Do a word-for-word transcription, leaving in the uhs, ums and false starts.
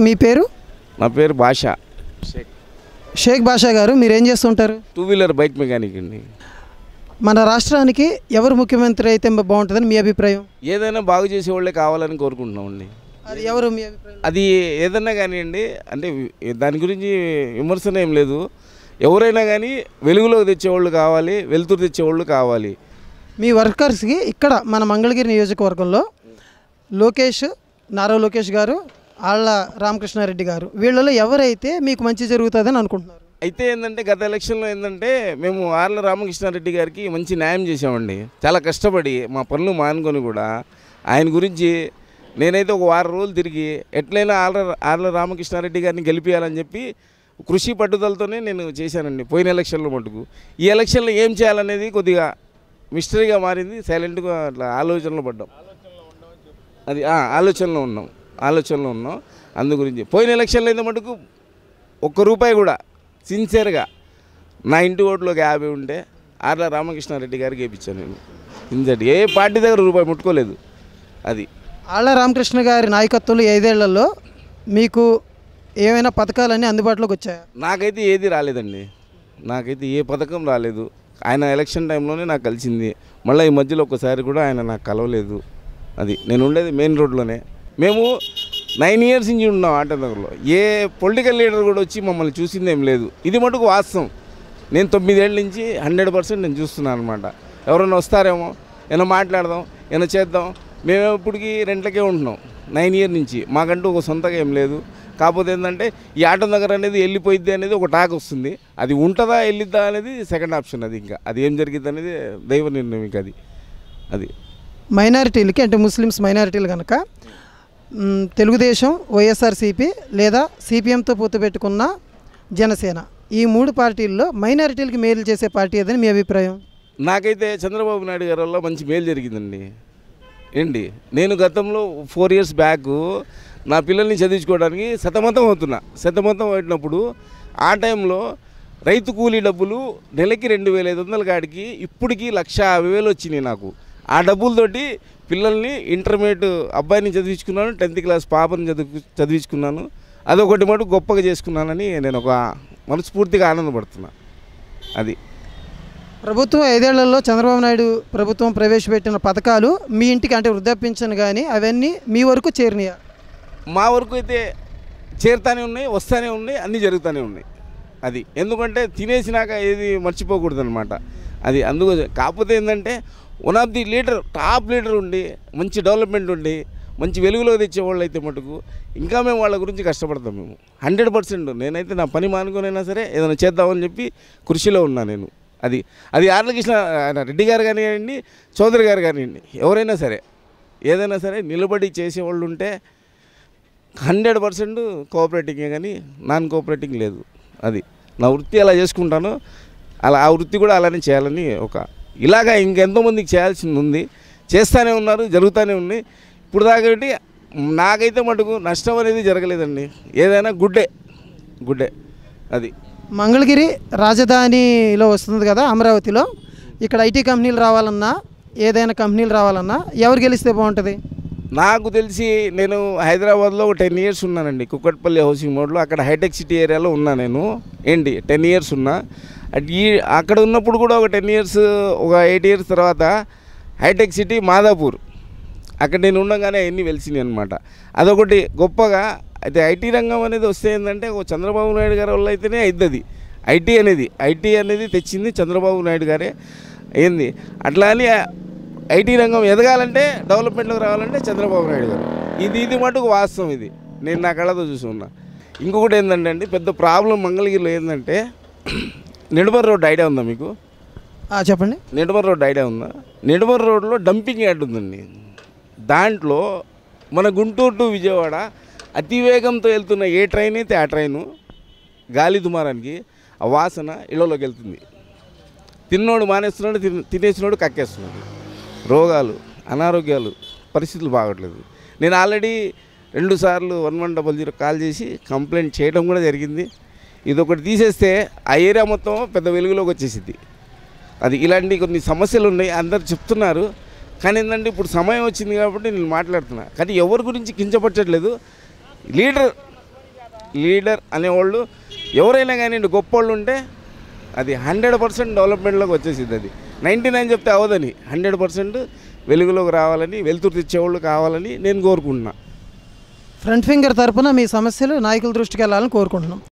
మీ పేరు? నా పేరు బాషా షేక్. షేక్ బాషా గారు, మీరు ఏం చేస్తుంటారు? టూ వీలర్ బైక్ మెకానిక్ అండి. మన రాష్ట్రానికి ఎవరు ముఖ్యమంత్రి అయితే బాగుంటుందని మీ అభిప్రాయం? ఏదైనా బాగు చేసేవాళ్ళే కావాలని కోరుకుంటున్నామండి. అది ఎవరు మీ అభిప్రాయం? అది ఏదన్నా కానివ్వండి, అంటే దాని గురించి విమర్శన ఏం లేదు. ఎవరైనా కానీ వెలుగులోకి తెచ్చేవాళ్ళు కావాలి, వెలుతురు తెచ్చేవాళ్ళు కావాలి. మీ వర్కర్స్కి ఇక్కడ మన మంగళగిరి నియోజకవర్గంలో లోకేష్, నారా లోకేష్ గారు, ఆళ్ళ రామకృష్ణారెడ్డి గారు, వీళ్ళలో ఎవరైతే మీకు మంచి జరుగుతుందని అనుకుంటున్నారు? అయితే ఏంటంటే గత ఎలక్షన్లో ఏంటంటే మేము ఆర్ల రామకృష్ణారెడ్డి గారికి మంచి న్యాయం చేసామండి. చాలా కష్టపడి మా పనులు మానుకొని కూడా ఆయన గురించి నేనైతే ఒక వారం రోజులు తిరిగి ఎట్లయినా ఆర్ల ఆర్ల రామకృష్ణారెడ్డి గారిని గెలిపించాలని చెప్పి కృషి పట్టుదలతోనే నేను చేశానండి పోయిన ఎలక్షన్లో మటుకు. ఈ ఎలక్షన్లో ఏం చేయాలనేది కొద్దిగా మిస్టరీగా మారింది. సైలెంట్గా అట్లా ఆలోచనలో పడ్డాం. అది ఆలోచనలో ఉన్నాం ఆలోచనలో ఉన్నాం అందు గురించి. పోయిన ఎలక్షన్లో అయితే మటుకు ఒక్క రూపాయి కూడా సిన్సియర్గా నా ఇంటి ఓట్లోకి యాభై ఉంటే ఆర్ల రామకృష్ణారెడ్డి గారికి వేయించాను నేను. ఇంతటి ఏ పార్టీ దగ్గర రూపాయి ముట్టుకోలేదు. అది ఆళ్ళ రామకృష్ణ గారి నాయకత్వంలో ఐదేళ్లలో మీకు ఏమైనా పథకాలన్నీ అందుబాటులోకి వచ్చాయా? నాకైతే ఏది రాలేదండి. నాకైతే ఏ పథకం రాలేదు. ఆయన ఎలక్షన్ టైంలోనే నాకు కలిసింది. మళ్ళీ ఈ మధ్యలో ఒక్కసారి కూడా ఆయన నాకు కలవలేదు. అది నేను ఉండేది మెయిన్ రోడ్లోనే. మేము నైన్ ఇయర్స్ నుంచి ఉన్నాం ఆటోనగర్లో. ఏ పొలిటికల్ లీడర్ కూడా వచ్చి మమ్మల్ని చూసిందేం లేదు. ఇది మటుకు వాస్తవం. నేను తొమ్మిదేళ్ళ నుంచి హండ్రెడ్ పర్సెంట్ నేను చూస్తున్నాను అనమాట. ఎవరైనా వస్తారేమో, ఏమైనా మాట్లాడదాం, ఏమైనా చేద్దాం. మేము ఇప్పటికి రెంట్లకే ఉంటున్నాం నైన్ ఇయర్ నుంచి. మాకంటూ ఒక సొంతగా ఏం లేదు. కాకపోతే ఏంటంటే ఈ ఆటో నగర్ అనేది వెళ్ళిపోయిద్ది అనేది ఒక టాక్ వస్తుంది. అది ఉంటుందా వెళ్ళిద్దా అనేది సెకండ్ ఆప్షన్. అది ఇంకా అది ఏం జరిగిద్ది అనేది దైవ నిర్ణయం. ఇంకా అది అది మైనారిటీలకి, అంటే ముస్లిమ్స్ మైనారిటీలు కనుక తెలుగుదేశం, వైఎస్ఆర్సీపీ లేదా సిపిఎంతో పొత్తు పెట్టుకున్న జనసేన, ఈ మూడు పార్టీల్లో మైనారిటీలకి మేలు చేసే పార్టీ ఏదని మీ అభిప్రాయం? నాకైతే చంద్రబాబు నాయుడు గారి వల్ల మంచి మేలు జరిగిందండి. ఏంటి, నేను గతంలో ఫోర్ ఇయర్స్ బ్యాక్ నా పిల్లల్ని చదివించుకోవడానికి సతమతం అవుతున్నా. సతమతం అవుతున్నప్పుడు ఆ టైంలో రైతు కూలీ డబ్బులు నెలకి రెండు వేల ఐదు వందల కాడికి ఇప్పటికి లక్ష యాభై వేలు వచ్చినాయి నాకు. ఆ డబ్బులతోటి పిల్లల్ని ఇంటర్మీడియట్ అబ్బాయిని చదివించుకున్నాను, టెన్త్ క్లాస్ పాపని చదివి చదివించుకున్నాను. అదొకటి మటు గొప్పగా చేసుకున్నానని నేను ఒక మనస్ఫూర్తిగా ఆనందపడుతున్నా. అది ప్రభుత్వం ఐదేళ్లలో చంద్రబాబు నాయుడు ప్రభుత్వం ప్రవేశపెట్టిన పథకాలు మీ ఇంటికి, అంటే వృద్ధాపించను కానీ అవన్నీ మీ వరకు చేరినాయా? మా వరకు అయితే చేరుతానే ఉన్నాయి, వస్తూనే ఉన్నాయి, అన్నీ జరుగుతూనే ఉన్నాయి. అది ఎందుకంటే తినేసినాక ఏది మర్చిపోకూడదు అనమాట. అది అందుకు. కాకపోతే ఏంటంటే one of the leader, top leader ఉండి మంచి డెవలప్మెంట్ ఉండి మంచి వెలుగులో తెచ్చేవాళ్ళు అయితే మటుకు ఇంకా మేము వాళ్ళ గురించి కష్టపడతాం. మేము హండ్రెడ్ పర్సెంట్ నేనైతే నా పని మానుకొనైనా సరే ఏదైనా చేద్దామని చెప్పి కృషిలో ఉన్నా నేను. అది అది ఆర్లకృష్ణ రెడ్డి గారు కానివ్వండి, చౌదరి గారు కానివ్వండి, ఎవరైనా సరే ఏదైనా సరే నిలబడి చేసేవాళ్ళు ఉంటే హండ్రెడ్ పర్సెంట్ కోఆపరేటింగే కానీ నాన్ కోఆపరేటింగ్ లేదు. అది నా వృత్తి అలా చేసుకుంటాను. అలా ఆ వృత్తి కూడా అలానే చేయాలని ఒక ఇలాగా ఇంకెంతోమందికి చేయాల్సింది ఉంది. చేస్తూనే ఉన్నారు, జరుగుతూనే ఉన్నాయి. ఇప్పుడు దాకా నాకైతే మటుకు నష్టం అనేది జరగలేదండి. ఏదైనా గుడ్డే గుడ్డే అది. మంగళగిరి రాజధానిలో వస్తుంది కదా, అమరావతిలో. ఇక్కడ ఐటీ కంపెనీలు రావాలన్నా, ఏదైనా కంపెనీలు రావాలన్నా ఎవరు గెలిస్తే బాగుంటుంది? నాకు తెలిసి నేను హైదరాబాద్లో ఒక టెన్ ఇయర్స్ ఉన్నానండి. కుక్కట్పల్లి హౌసింగ్ మోడ్లో, అక్కడ హైటెక్ సిటీ ఏరియాలో ఉన్నా నేను. ఏంటి టెన్ ఇయర్స్ ఉన్నా. ఈ అక్కడ ఉన్నప్పుడు కూడా ఒక టెన్ ఇయర్స్ ఒక ఎయిట్ ఇయర్స్ తర్వాత హైటెక్ సిటీ మాదాపూర్, అక్కడ నేను ఉండగానే అన్నీ వెలిసినాయి అనమాట. అదొకటి గొప్పగా. అయితే ఐటీ రంగం అనేది వస్తే ఏంటంటే ఒక చంద్రబాబు నాయుడు గారి వల్ల అయితేనే అవుతుంది. ఐటీ అనేది ఐటీ అనేది తెచ్చింది చంద్రబాబు నాయుడు గారే. ఏంది అట్లా అని ఐటీ రంగం ఎదగాలంటే, డెవలప్మెంట్లోకి రావాలంటే చంద్రబాబు నాయుడు గారు. ఇది ఇది మటుకు వాస్తవం. ఇది నేను నా కళ్ళతో చూసి ఉన్నా. ఇంకొకటి ఏంటంటే అండి, పెద్ద ప్రాబ్లం మంగళగిరిలో ఏంటంటే నిడమర్ రోడ్ ఐడియా ఉందా మీకు? చెప్పండి. నిడమర్ రోడ్ ఐడియా ఉందా? నిడమర్ రోడ్లో డంపింగ్ యార్డ్ ఉందండి. దాంట్లో మన గుంటూరు టు విజయవాడ అతివేగంతో వెళ్తున్న ఏ ట్రైన్ అయితే ఆ ట్రైను గాలి దుమారానికి ఆ వాసన ఇళ్ళలోకి వెళ్తుంది. తిన్నోడు మానేస్తున్నాడు, తినేసినోడు కక్కేస్తున్నాడు. రోగాలు, అనారోగ్యాలు, పరిస్థితులు బాగట్లేదు. నేను ఆల్రెడీ రెండు సార్లు one one double zero call చేసి కంప్లైంట్ చేయడం కూడా జరిగింది. ఇదొకటి తీసేస్తే ఆ ఏరియా మొత్తం పెద్ద వెలుగులోకి వచ్చేసింది. అది ఇలాంటి కొన్ని సమస్యలు ఉన్నాయి, అందరు చెప్తున్నారు. కానీ ఏంటంటే ఇప్పుడు సమయం వచ్చింది కాబట్టి నేను మాట్లాడుతున్నా. కానీ ఎవరి గురించి కించపరచట్లేదు. లీడర్ లీడర్ అనేవాళ్ళు ఎవరైనా కానీ గొప్ప వాళ్ళు ఉంటే అది హండ్రెడ్ పర్సెంట్ డెవలప్మెంట్లోకి వచ్చేసింది. అది నైంటీ నైన్ చెప్తే అవదని హండ్రెడ్ పర్సెంట్ వెలుగులోకి రావాలని, వెలుతురు తెచ్చేవాళ్ళు కావాలని నేను కోరుకుంటున్నా. ఫ్రంట్ ఫింగర్ తరపున మీ సమస్యలు నాయకుల దృష్టికి వెళ్ళాలని కోరుకుంటున్నాం.